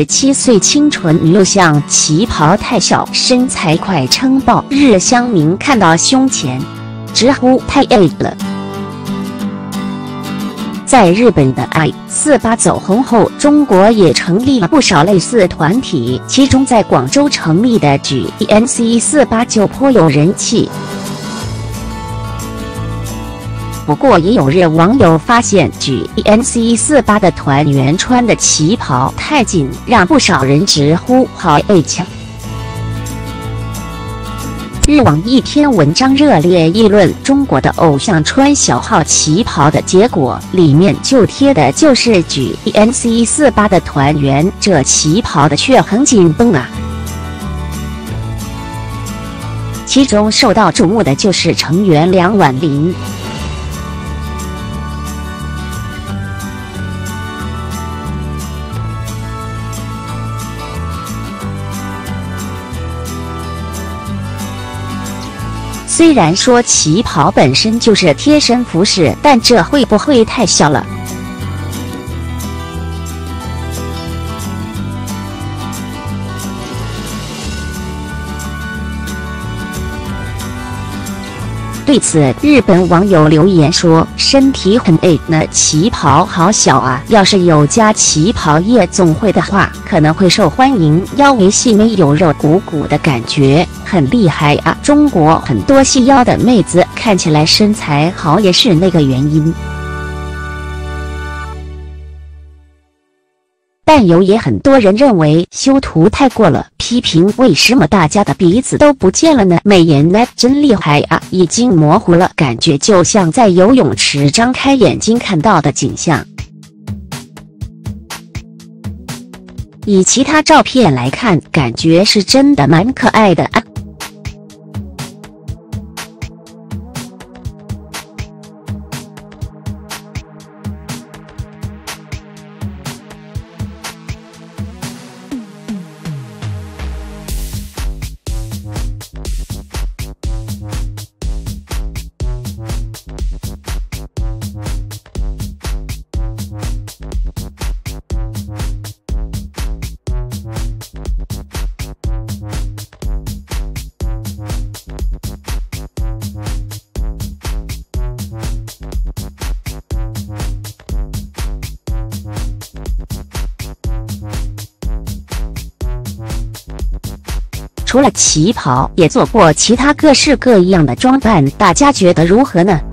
27岁清纯女偶像，旗袍太小，身材快撑爆日乡民，看到胸前直呼太矮了。在日本的 I48 走红后，中国也成立了不少类似团体，其中在广州成立的举 ENC48 就颇有人气。不过也有日网友发现，举 ENC48 的团员穿的旗袍太紧，让不少人直呼好矮强。日网一篇文章热烈议论中国的偶像穿小号旗袍的结果，里面就贴的就是举 ENC48 的团员，这旗袍的却很紧绷啊。其中受到瞩目的就是成员梁婉玲。虽然说旗袍本身就是贴身服饰，但这会不会太小了？对此，日本网友留言说：“身体很矮呢，旗袍好小啊！要是有家旗袍夜总会的话，可能会受欢迎。腰围细没有肉，鼓鼓的感觉，很厉害啊！中国很多细腰的妹子看起来身材好，也是那个原因。”但也很多人认为修图太过了，批评为什么大家的鼻子都不见了呢？美颜呢真厉害啊，已经模糊了，感觉就像在游泳池张开眼睛看到的景象。以其他照片来看，感觉是真的蛮可爱的啊。除了旗袍，也做过其他各式各样的装扮，大家觉得如何呢？